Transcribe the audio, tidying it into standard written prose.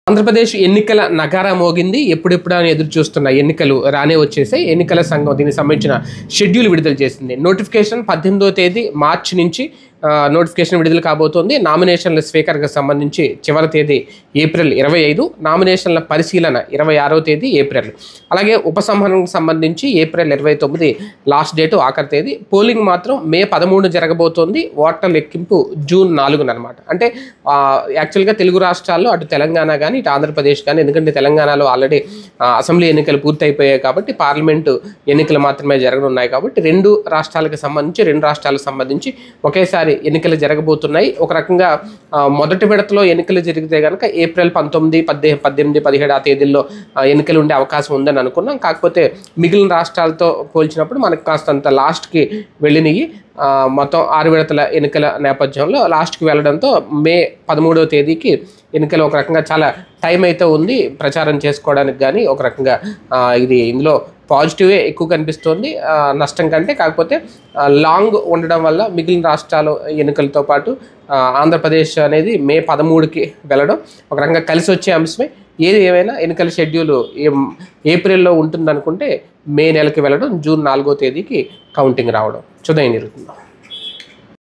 ఆంధ్రప్రదేశ్ ఎన్నికల నగారా మోగింది. ఎప్పుడెప్పుడు అని ఎదురు చూస్తున్న ఎన్నికలు రానే వచ్చేసాయి. ఎన్నికల సంఘం దీనికి సంబంధించిన షెడ్యూల్ విడుదల చేసింది. నోటిఫికేషన్ 18వ తేదీ మార్చి నుంచి నోటిఫికేషన్ విడుదల కాబోతోంది. నామినేషన్ల స్వీకరణకు సంబంధించి చివరి తేదీ ఏప్రిల్ 25, నామినేషన్ల పరిశీలన 26వ తేదీ ఏప్రిల్. అలాగే ఉపసంహరణకు సంబంధించి ఏప్రిల్ 29 లాస్ట్ డేటు, ఆఖరి తేదీ. పోలింగ్ మాత్రం మే 13 జరగబోతోంది. ఓట్ల లెక్కింపు జూన్ 4 అనమాట. అంటే యాక్చువల్గా తెలుగు రాష్ట్రాల్లో అటు తెలంగాణ కానీ ఇటు ఆంధ్రప్రదేశ్ కానీ, ఎందుకంటే తెలంగాణలో ఆల్రెడీ అసెంబ్లీ ఎన్నికలు పూర్తయిపోయాయి కాబట్టి పార్లమెంటు ఎన్నికలు మాత్రమే జరగనున్నాయి కాబట్టి రెండు రాష్ట్రాలకు సంబంధించి ఒకేసారి ఎన్నికలు జరగబోతున్నాయి. ఒక రకంగా మొదటి విడతలో ఎన్నికలు జరిగితే కనుక ఏప్రిల్ 19, 18, 17 ఆ తేదీల్లో ఎన్నికలు ఉండే అవకాశం ఉందని అనుకున్నాం. కాకపోతే మిగిలిన రాష్ట్రాలతో పోల్చినప్పుడు మనకు కాస్తంత లాస్ట్కి వెళ్ళినవి. మొత్తం 6 విడతల ఎన్నికల నేపథ్యంలో లాస్ట్కి వెళ్ళడంతో మే 13వ తేదీకి ఎన్నికలు ఒక రకంగా చాలా టైం అయితే ఉంది ప్రచారం చేసుకోవడానికి. కానీ ఒక రకంగా ఇందులో పాజిటివే ఎక్కువ కనిపిస్తోంది నష్టం కంటే. కాకపోతే లాంగ్ ఉండడం వల్ల మిగిలిన రాష్ట్రాల ఎన్నికలతో పాటు ఆంధ్రప్రదేశ్ అనేది మే 13కి వెళ్ళడం ఒక రకంగా కలిసి వచ్చే అంశమే. ఏది ఏమైనా ఎన్నికల షెడ్యూల్ ఏప్రిల్లో ఉంటుందనుకుంటే మే నెలకి వెళ్ళడం, జూన్ 4వ తేదీకి కౌంటింగ్ రావడం చూద్దాం ఏం జరుగుతుందో.